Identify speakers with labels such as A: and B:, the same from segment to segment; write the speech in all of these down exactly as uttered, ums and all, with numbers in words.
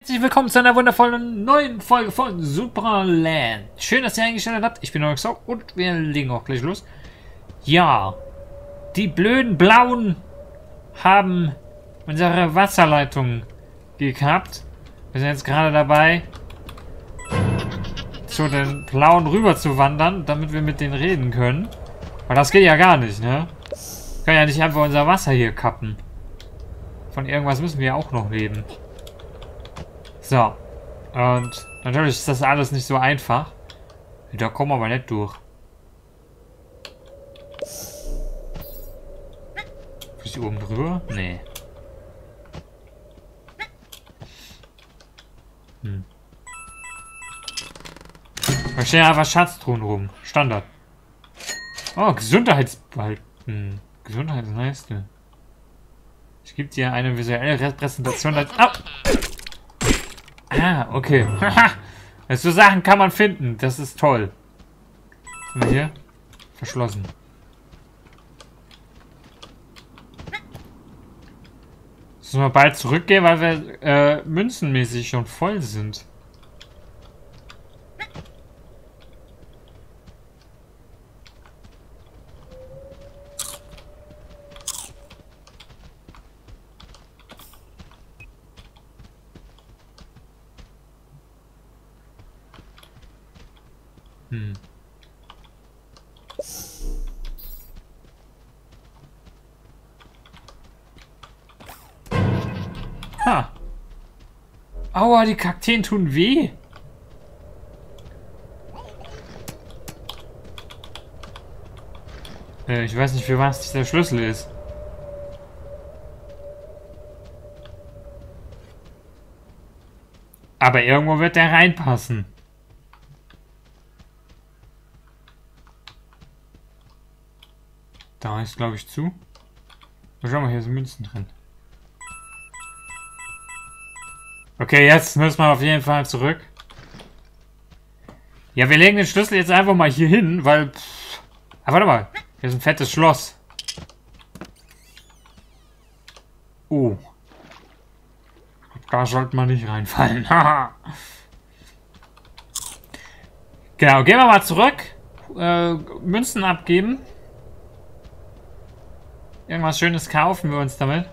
A: Herzlich willkommen zu einer wundervollen neuen Folge von Supraland. Schön, dass ihr eingestellt habt. Ich bin Oxo und wir legen auch gleich los. Ja, die blöden Blauen haben unsere Wasserleitung gekappt. Wir sind jetzt gerade dabei, zu den Blauen rüber zu wandern, damit wir mit denen reden können. Aber das geht ja gar nicht, ne? Wir können ja nicht einfach unser Wasser hier kappen. Von irgendwas müssen wir ja auch noch leben. So. Und natürlich ist das alles nicht so einfach. Da kommen wir aber nicht durch. Ist die oben drüber? Nee. Hm. Da stehen einfach Schatztruhen rum. Standard. Oh, Gesundheitsball. Hm. Gesundheitsleiste. Ich gebe dir eine visuelle Repräsentation als... Oh! Ah, okay. So Sachen kann man finden. Das ist toll. Sind wir hier? Verschlossen. Müssen wir bald zurückgehen, weil wir äh, münzenmäßig schon voll sind. Hm. Ha. Aua, die Kakteen tun weh. Äh, ich weiß nicht, für was dieser Schlüssel ist. Aber irgendwo wird der reinpassen. Da ist, glaube ich, zu. Schau mal, hier sind Münzen drin. Okay, jetzt müssen wir auf jeden Fall zurück. Ja, wir legen den Schlüssel jetzt einfach mal hier hin, weil... Pff, ah, warte mal. Hier ist ein fettes Schloss. Oh. Da sollte man nicht reinfallen. Genau, gehen wir mal zurück. Äh, Münzen abgeben. Irgendwas Schönes kaufen wir uns damit.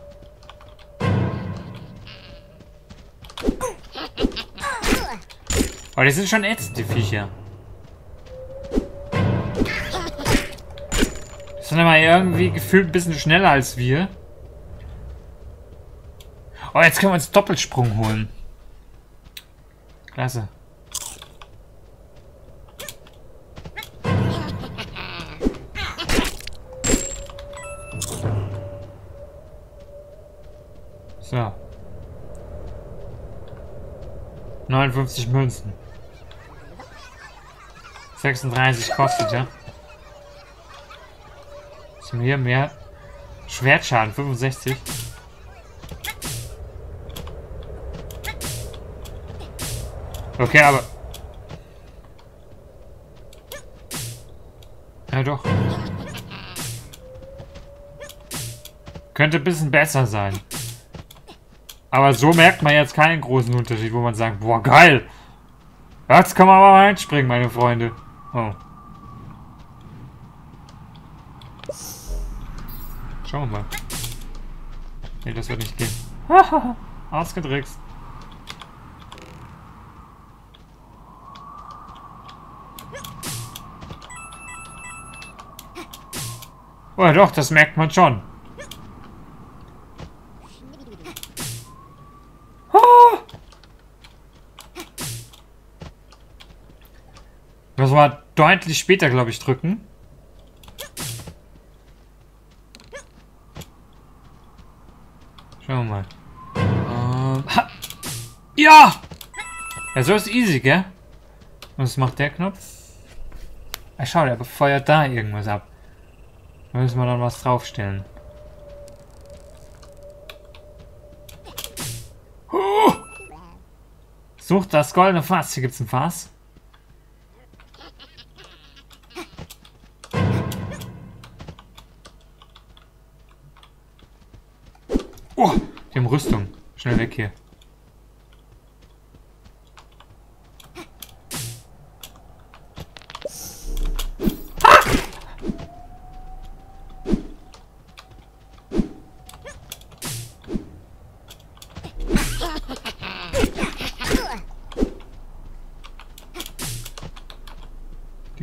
A: Oh, die sind schon ätzend, die Viecher. Die sind aber irgendwie gefühlt ein bisschen schneller als wir. Oh, jetzt können wir uns Doppelsprung holen. Klasse. So. neunundfünfzig Münzen. sechsunddreißig kostet, ja. Was haben wir hier? Mehr Schwertschaden, fünfundsechzig. Okay, aber... Ja, doch. Könnte ein bisschen besser sein. Aber so merkt man jetzt keinen großen Unterschied, wo man sagt, boah, geil. Jetzt kann man aber reinspringen, meine Freunde. Oh. Schauen wir mal. Nee, das wird nicht gehen. Ausgedrickst. Oh ja, doch, das merkt man schon. Müssen wir deutlich später, glaube ich, drücken. Schauen wir mal. Ähm, ha! Ja! Ja, so ist easy, gell? Und was macht der Knopf? Ah, schau, der befeuert da irgendwas ab. Da müssen wir dann was draufstellen. Oh! Sucht das goldene Fass. Hier gibt es ein Fass. Oh, die haben Rüstung. Schnell weg hier.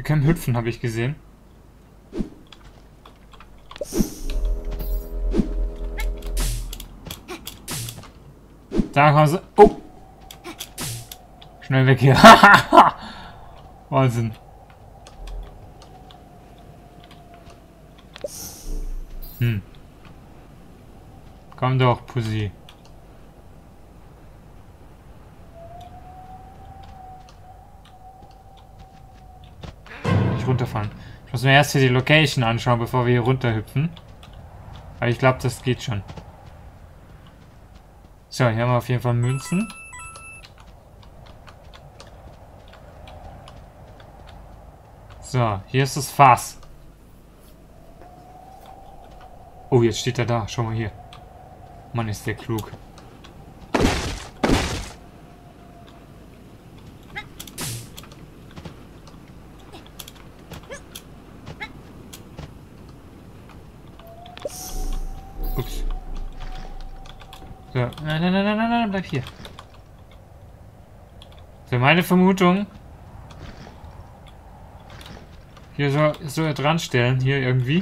A: können hüpfen, habe ich gesehen. Da kommen sie. Oh! Schnell weg hier. Wahnsinn. Hm. Komm doch, Pussy. Nicht runterfahren. Ich muss mir erst hier die Location anschauen, bevor wir hier runterhüpfen. Aber ich glaube, das geht schon. So, hier haben wir auf jeden Fall Münzen. So, hier ist das Fass. Oh, jetzt steht er da. Schau mal hier. Mann, ist der klug. Ups. So, nein, nein, nein, nein, nein, nein, bleib hier. So, meine Vermutung. Hier so, so dran stellen, hier irgendwie.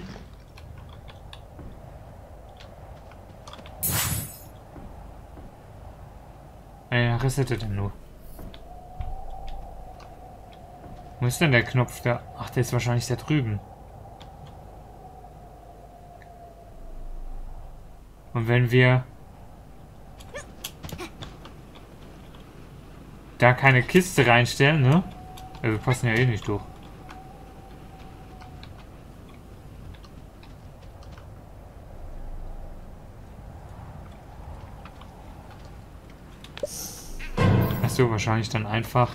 A: Ey, resettet denn nur. Wo ist denn der Knopf da? Ach, der ist wahrscheinlich da drüben. Und wenn wir da keine Kiste reinstellen, ne? Ja, wir passen ja eh nicht durch. Achso, wahrscheinlich dann einfach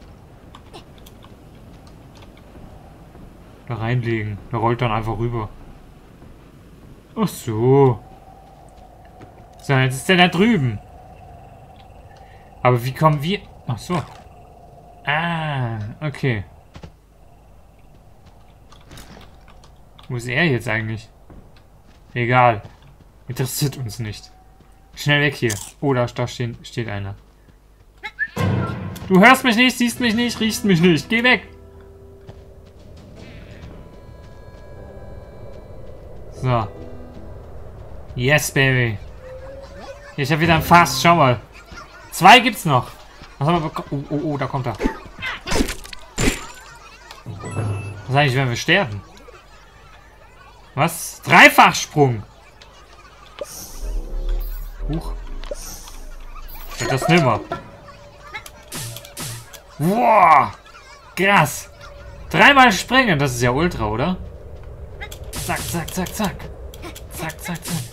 A: da reinlegen. Der rollt dann einfach rüber. Ach so. So, jetzt ist der da drüben. Aber wie kommen wir... Ach so. Ah, okay. Wo ist er jetzt eigentlich? Egal. Interessiert uns nicht. Schnell weg hier. Oh, da, da stehen, steht einer. Du hörst mich nicht, siehst mich nicht, riechst mich nicht. Geh weg. So. Yes, baby. Ich habe wieder ein Fass. Schau mal. Zwei gibt's noch. Was haben wir bekommen? Oh, oh, oh, da kommt er. Was eigentlich, wenn wir sterben? Was? Dreifachsprung. Huch. Wird das nimmer. Wow. Krass. Dreimal springen. Das ist ja ultra, oder? Zack, zack, zack, zack. Zack, zack, zack.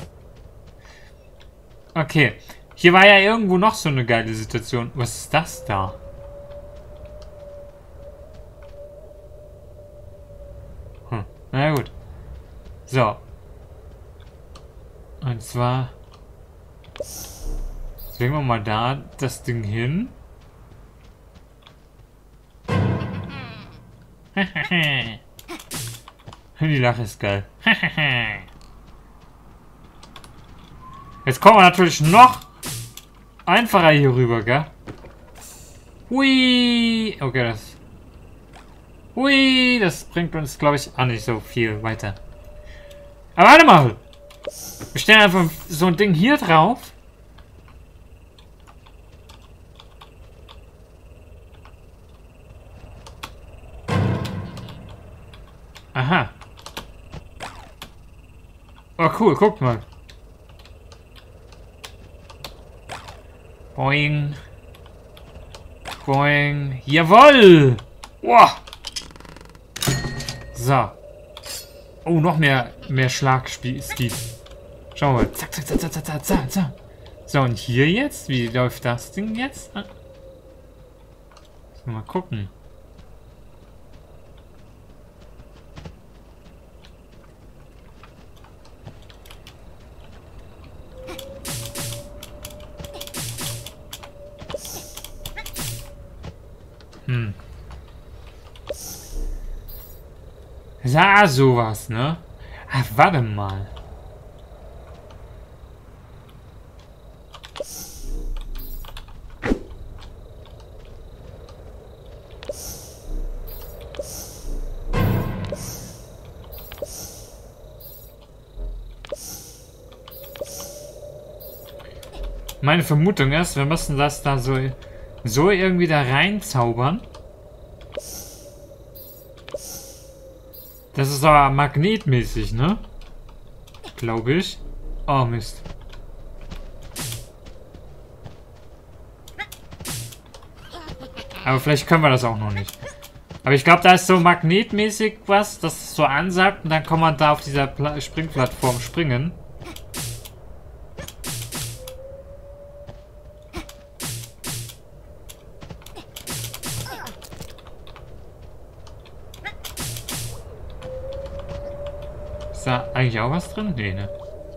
A: Okay. Hier war ja irgendwo noch so eine geile Situation. Was ist das da? Hm. Na gut. So. Und zwar... Legen wir mal da das Ding hin. Die Lache ist geil. Jetzt kommen wir natürlich noch einfacher hier rüber, gell? Hui! Okay, das... Hui! Das bringt uns, glaube ich, auch nicht so viel weiter. Aber warte mal! Wir stellen einfach so ein Ding hier drauf. Aha. Oh, cool, guck mal. Boing. Boing. Jawoll! Wow. So. Oh, noch mehr, mehr Schlagspeed. Schauen wir mal. Zack, zack, zack, zack, zack, zack, zack. So, und hier jetzt? Wie läuft das Ding jetzt? Mal gucken. Hm. Ja, sowas, ne? Ach, warte mal. Meine Vermutung ist, wir müssen das da so, so irgendwie da reinzaubern. Das ist aber magnetmäßig, ne? Glaube ich. Oh, Mist. Aber vielleicht können wir das auch noch nicht. Aber ich glaube, da ist so magnetmäßig was, das es so ansagt und dann kann man da auf dieser Pla- Springplattform springen. Ist da eigentlich auch was drin? Nee, ne?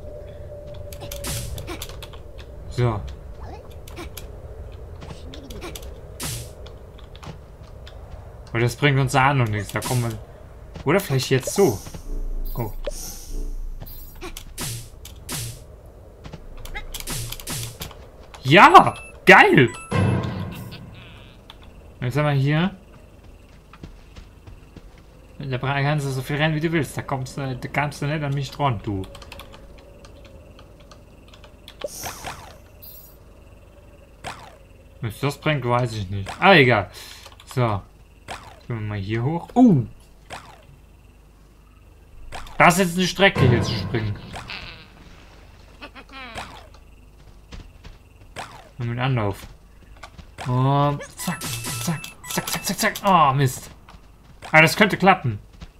A: So. Aber das bringt uns da noch nichts. Da kommen wir... Oder vielleicht jetzt so. Oh. Ja! Geil! Jetzt haben wir hier... Da kannst du so viel rennen, wie du willst. Da kommst du, da kannst du nicht an mich dran, du. Was das bringt, weiß ich nicht. Ah, egal. So. Gehen wir mal hier hoch. Uh! Das ist jetzt eine Strecke, hier zu springen. Und mit Anlauf. Und zack, zack, zack, zack, zack, zack. Oh, Mist. Aber das könnte klappen.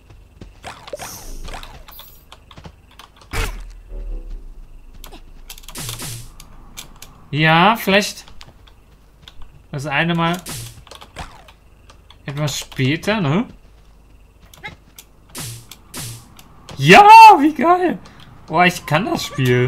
A: Ja, vielleicht das eine Mal etwas später, ne? Ja, wie geil! Oh, ich kann das Spiel.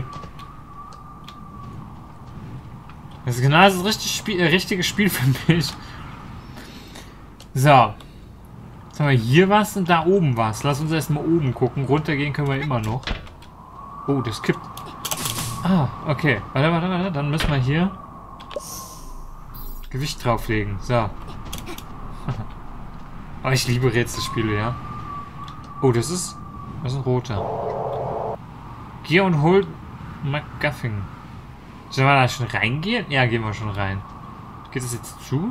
A: Das ist genau das richtige Spiel, äh, richtige Spiel für mich. So. Jetzt haben wir hier was und da oben was. Lass uns erstmal oben gucken. Runtergehen können wir immer noch. Oh, das kippt. Ah, okay. Warte, warte, warte. Dann müssen wir hier Gewicht drauflegen. So. Aber ich liebe Rätselspiele, ja. Oh, das ist... Das ist ein roter. Geh und hol MacGuffin. Sollen wir da schon reingehen? Ja, gehen wir schon rein. Geht das jetzt zu?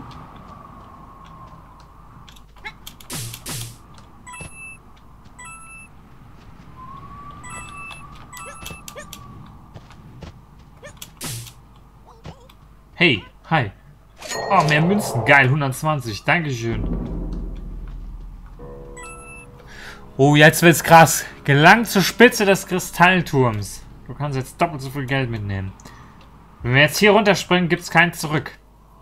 A: Hey, hi. Oh, mehr Münzen. Geil, hundertzwanzig. Dankeschön. Oh, jetzt wird's krass. Gelangt zur Spitze des Kristallturms. Du kannst jetzt doppelt so viel Geld mitnehmen. Wenn wir jetzt hier runterspringen, gibt's kein Zurück.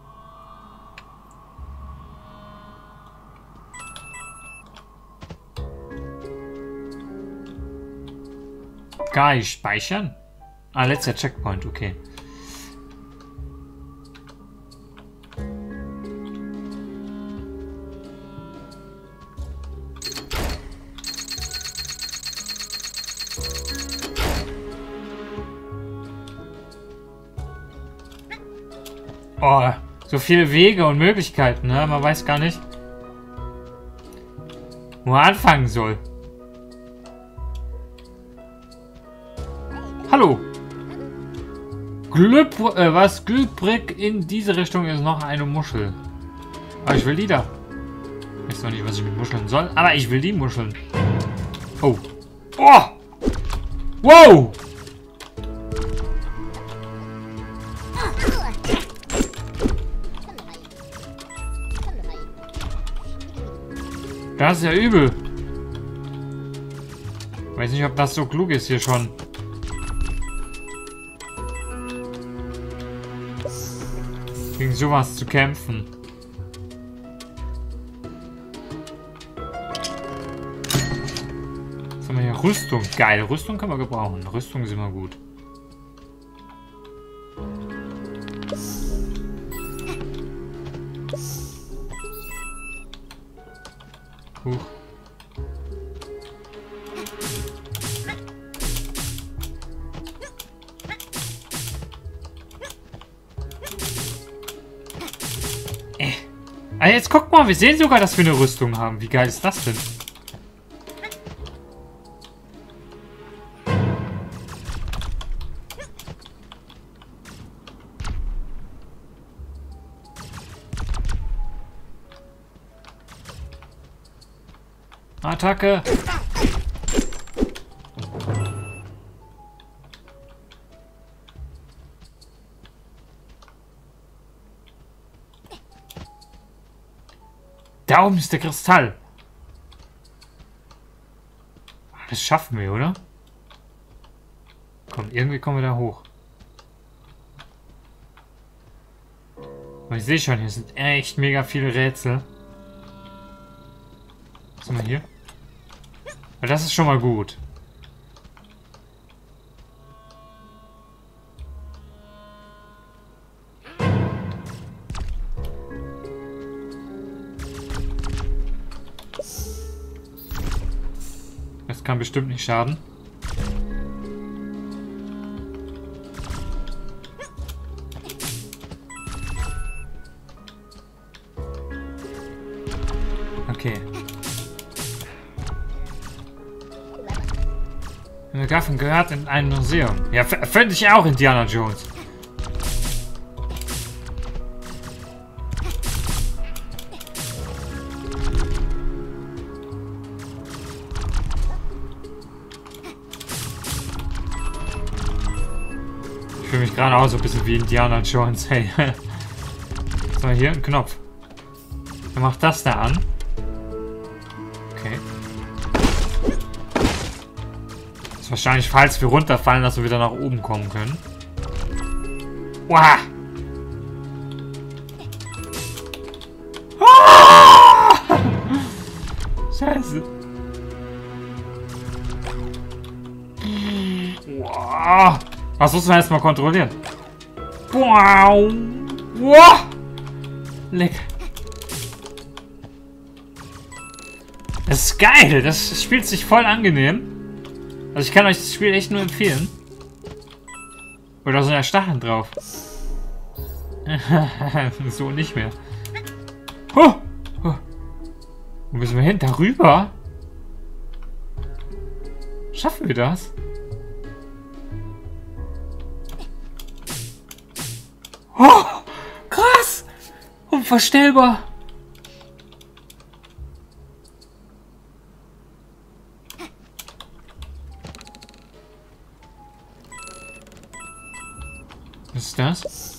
A: Geil, speichern? Ah, letzter Checkpoint, okay. Oh, so viele Wege und Möglichkeiten, ne? Man weiß gar nicht, wo man anfangen soll. Hallo. Glück, äh, was? Glückbrick in diese Richtung ist noch eine Muschel. Aber ich will die da. Ich weiß noch nicht, was ich mit Muscheln soll, aber ich will die Muscheln. Oh. Oh! Wow! Das ist ja übel. Weiß nicht, ob das so klug ist hier schon. Gegen sowas zu kämpfen. Was haben wir hier? Rüstung. Geil, Rüstung können wir gebrauchen. Rüstung ist immer gut. Huch. Äh. Ah, jetzt guck mal, wir sehen sogar, dass wir eine Rüstung haben. Wie geil ist das denn? Attacke! Da oben ist der Kristall. Das schaffen wir, oder? Komm, irgendwie kommen wir da hoch. Aber ich sehe schon, hier sind echt mega viele Rätsel. Was haben wir hier? Ja, das ist schon mal gut. Das kann bestimmt nicht schaden. Okay. Der Gaffen gehört in ein Museum. Ja, finde ich auch Indiana Jones. Ich fühle mich gerade auch so ein bisschen wie Indiana Jones. Hey. So, hier ein Knopf. Er macht das da an. Okay. Das ist wahrscheinlich, falls wir runterfallen, dass wir wieder nach oben kommen können. Wow! Ah! Scheiße. Wow! Das muss man erstmal kontrollieren. Wow! Wow! Leck. Das ist geil. Das spielt sich voll angenehm. Also ich kann euch das Spiel echt nur empfehlen. Oder so ein Stacheln drauf. So nicht mehr. Huh. Huh. Wo müssen wir hin? Darüber? Schaffen wir das? Oh, krass! Unvorstellbar! Was ist das?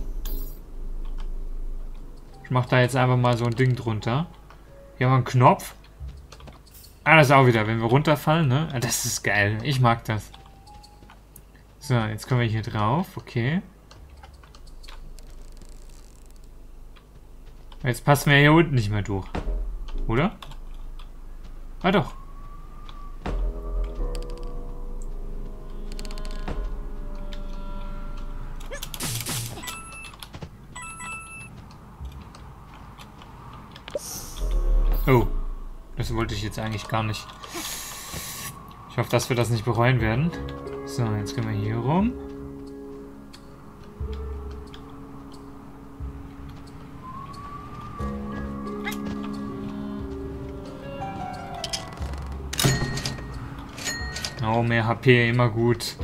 A: Ich mach da jetzt einfach mal so ein Ding drunter. Hier haben wir einen Knopf. Ah, das ist auch wieder, wenn wir runterfallen, ne? Das ist geil. Ich mag das. So, jetzt kommen wir hier drauf. Okay. Jetzt passen wir hier unten nicht mehr durch. Oder? Ah, doch. Oh. Das wollte ich jetzt eigentlich gar nicht. Ich hoffe, dass wir das nicht bereuen werden. So, jetzt gehen wir hier rum. Oh, mehr H P, immer gut.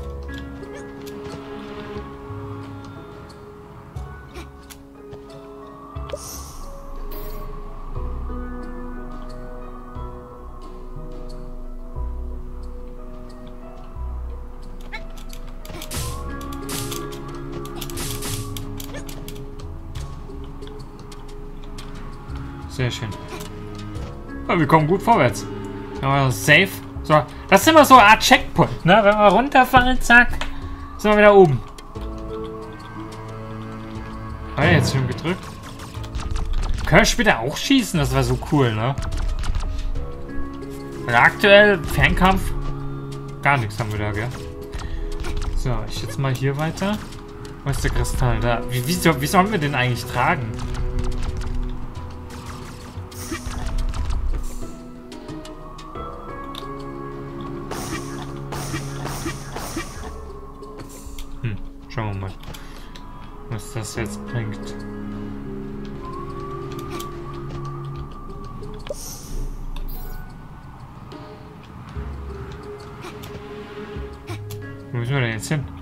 A: Sehr schön. Ja, wir kommen gut vorwärts. Aber safe. So, das ist immer so eine Art Checkpoint, ne? Wenn wir runterfallen, zack, sind wir wieder oben. Ah, jetzt schon gedrückt. Können wir später auch schießen? Das war so cool, ne? Weil aktuell Fernkampf gar nichts haben wir da, gell? So, ich jetzt mal hier weiter. Wo ist der Kristall? Da. Wie, wie, wie sollen wir den eigentlich tragen? Schauen wir mal, was das jetzt bringt. Wo müssen wir denn jetzt hin?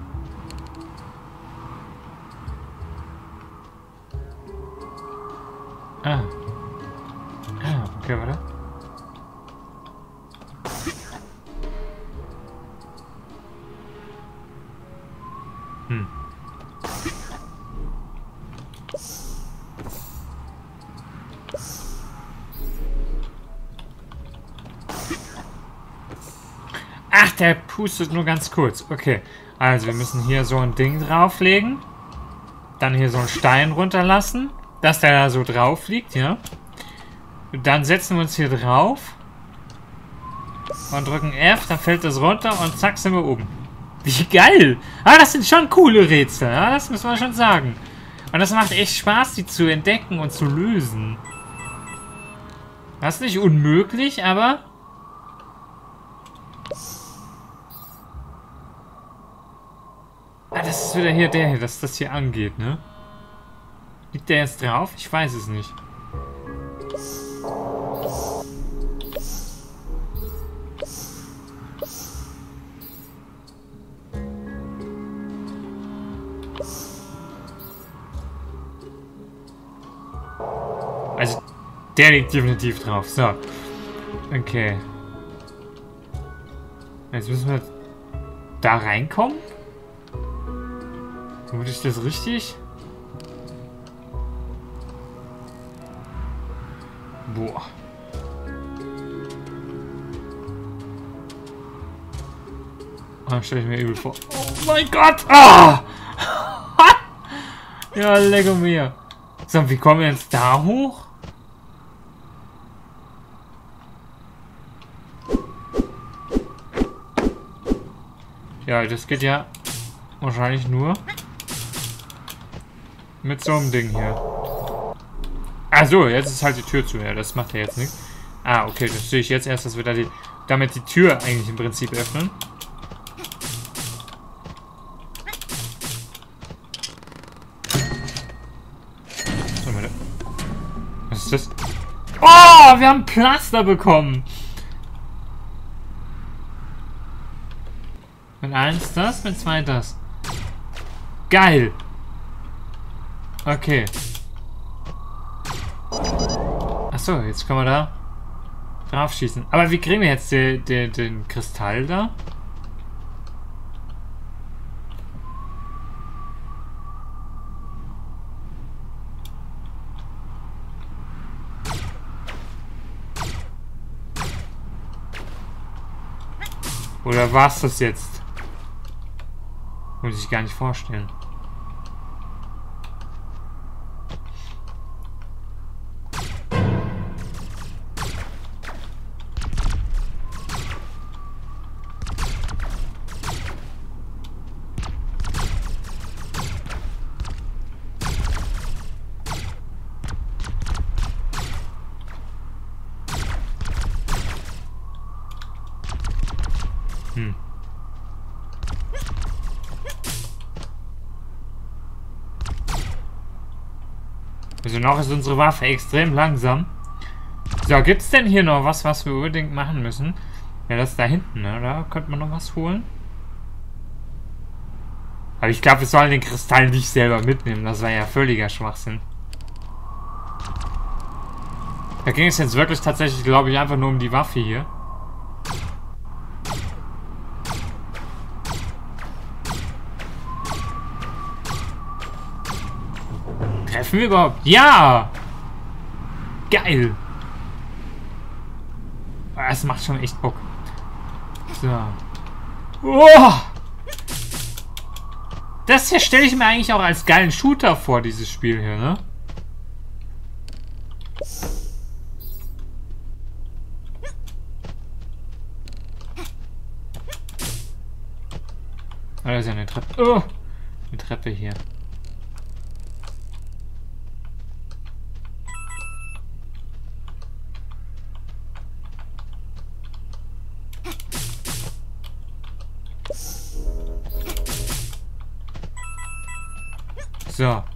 A: Ah. Ah, okay, warte. Ach, der pustet nur ganz kurz. Okay, also wir müssen hier so ein Ding drauflegen. Dann hier so einen Stein runterlassen, dass der da so drauf liegt, ja. Dann setzen wir uns hier drauf und drücken F, dann fällt das runter und zack sind wir oben. Wie geil! Ah, das sind schon coole Rätsel, ja? Das muss man schon sagen. Und das macht echt Spaß, die zu entdecken und zu lösen. Das ist nicht unmöglich, aber... Ah, das ist wieder hier der hier, dass das hier angeht, ne? Liegt der jetzt drauf? Ich weiß es nicht. Also, der liegt definitiv drauf. So. Okay. Jetzt müssen wir da reinkommen. Vermute ich das richtig? Boah. Ah, stelle ich mir übel vor. Oh mein Gott! Ah! Ja, Lego mir. So, wie kommen wir jetzt da hoch? Ja, das geht ja wahrscheinlich nur mit so einem Ding hier. Achso, jetzt ist halt die Tür zu. Ja, das macht ja jetzt nichts. Ah, okay, das sehe ich jetzt erst, dass wir da die, damit die Tür eigentlich im Prinzip öffnen. So, warte. Was ist das? Oh, wir haben Pflaster bekommen. Mit eins das, mit zwei das. Geil. Okay. Achso, jetzt können wir da drauf schießen. Aber wie kriegen wir jetzt den, den, den Kristall da? Oder war es das jetzt? Muss ich gar nicht vorstellen. Hm. Also noch ist unsere Waffe extrem langsam. So, gibt es denn hier noch was, was wir unbedingt machen müssen? Ja, das da hinten, ne? Da könnte man noch was holen. Aber ich glaube, wir sollen den Kristall nicht selber mitnehmen. Das war ja völliger Schwachsinn. Da ging es jetzt wirklich tatsächlich, glaube ich, einfach nur um die Waffe hier. Treffen wir überhaupt? Ja! Geil! Das macht schon echt Bock. So. Oh! Das hier stelle ich mir eigentlich auch als geilen Shooter vor, dieses Spiel hier, ne? Ah, da ist ja eine Treppe. Oh! Eine Treppe hier. So.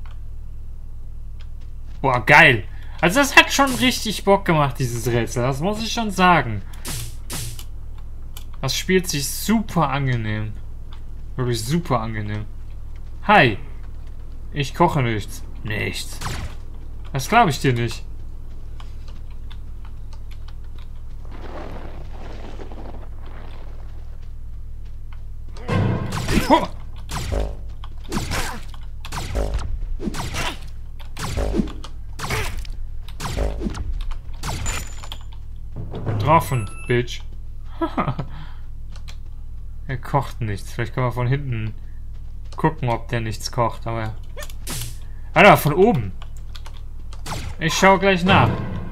A: Boah, geil. Also das hat schon richtig Bock gemacht, dieses Rätsel. Das muss ich schon sagen. Das spielt sich super angenehm. Wirklich super angenehm. Hi. Ich koche nichts. Nichts. Das glaube ich dir nicht. Oh. Getroffen, Bitch. Er kocht nichts. Vielleicht können wir von hinten gucken, ob der nichts kocht, aber... Alter, von oben. Ich schau gleich nach.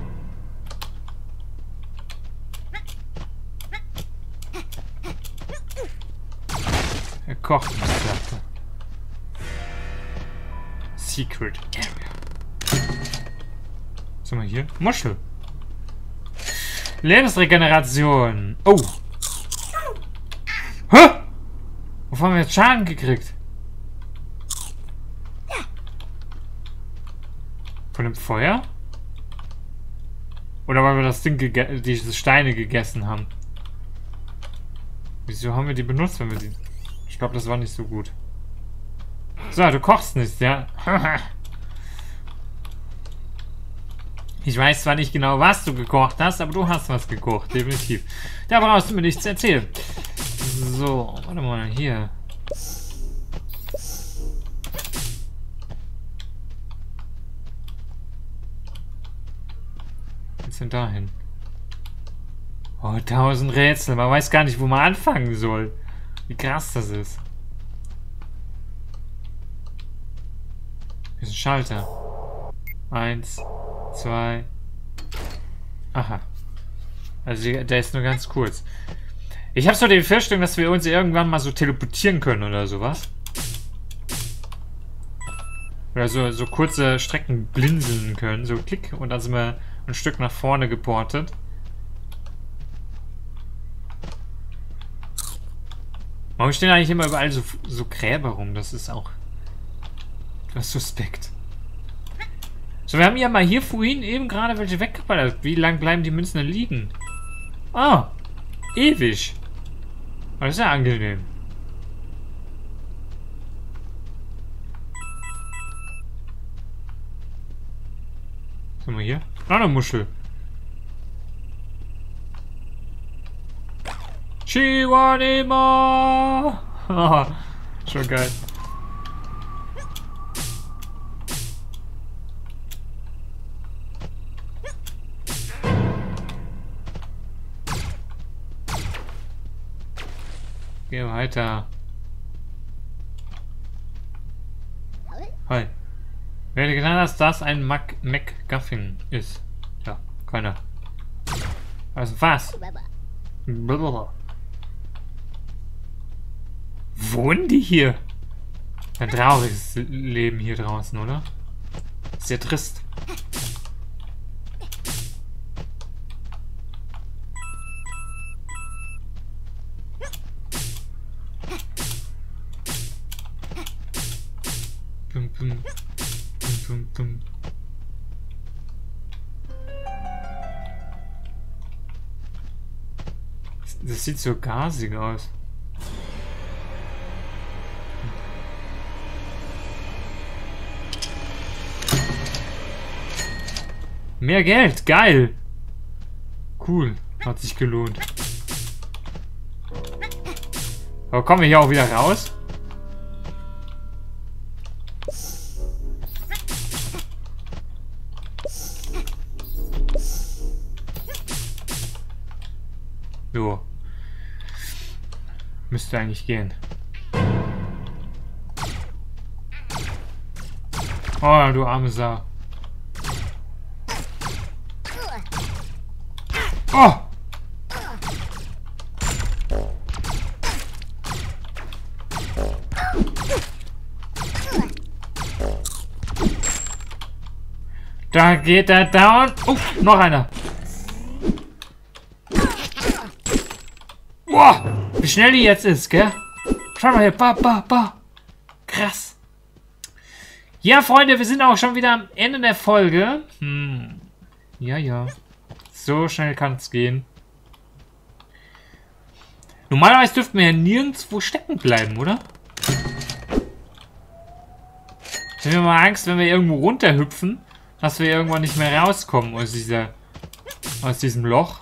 A: Er kocht nicht, sagte. Secret Area. Was haben wir hier? Muschel. Lebensregeneration. Oh. Hä? Wovon haben wir jetzt Schaden gekriegt? Von dem Feuer? Oder weil wir das Ding, diese Steine gegessen haben? Wieso haben wir die benutzt, wenn wir die... Ich glaube, das war nicht so gut. So, du kochst nicht, ja? Ich weiß zwar nicht genau, was du gekocht hast, aber du hast was gekocht, definitiv. Da brauchst du mir nichts erzählen. So, warte mal, hier. Was ist denn dahin? Oh, tausend Rätsel. Man weiß gar nicht, wo man anfangen soll. Wie krass das ist. Hier ist ein Schalter. Eins, zwei. Aha. Also der ist nur ganz kurz. Ich habe so die Befürchtung, dass wir uns irgendwann mal so teleportieren können oder sowas. Oder so, so kurze Strecken blinzeln können. So klick und dann sind wir ein Stück nach vorne geportet. Warum stehen eigentlich immer überall so, so Gräber rum? Das ist auch etwas suspekt. So, wir haben ja mal hier vorhin eben gerade welche weggeballert. Wie lang bleiben die Münzen denn liegen? Ah, ewig. Das ist ja angenehm. Was haben wir hier? Ah, eine Muschel. Chiwanima! Oh, schon geil. Geh weiter. Hi. Wer hätte gedacht, dass das ein Mac MacGuffin ist? Ja, keiner. Also was? Blablabla. Wohnen die hier? Ein trauriges Leben hier draußen, oder? Sehr trist. Bum, bum. Bum, bum, bum. Das sieht so gasig aus. Mehr Geld, geil. Cool, hat sich gelohnt. Aber kommen wir hier auch wieder raus? So. Müsste eigentlich gehen. Oh, du arme Sau. Oh! Da geht er down. Oh, noch einer. Boah, wie schnell die jetzt ist, gell? Schau mal hier. Ba, ba, ba. Krass. Ja, Freunde, wir sind auch schon wieder am Ende der Folge. Hm. Ja, ja. So schnell kann es gehen. Normalerweise dürften wir ja nirgendwo stecken bleiben, oder? Ich habe mal Angst, wenn wir irgendwo runterhüpfen, dass wir irgendwann nicht mehr rauskommen aus dieser, aus diesem Loch.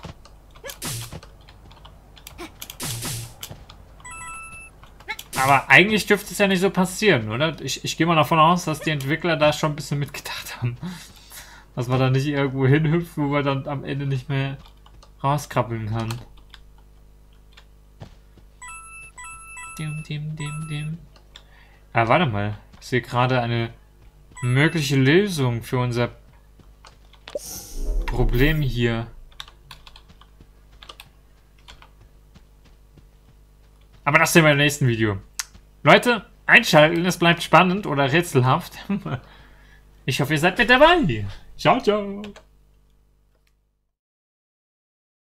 A: Aber eigentlich dürfte es ja nicht so passieren, oder? Ich, ich gehe mal davon aus, dass die Entwickler da schon ein bisschen mitgedacht haben. Dass man da nicht irgendwo hinhüpft, wo man dann am Ende nicht mehr rauskrabbeln kann. dim, dim, dim, dim. Ah, warte mal. Ich sehe gerade eine mögliche Lösung für unser Problem hier. Aber das sehen wir im nächsten Video. Leute, einschalten, es bleibt spannend oder rätselhaft. Ich hoffe, ihr seid mit dabei. Ciao, ciao.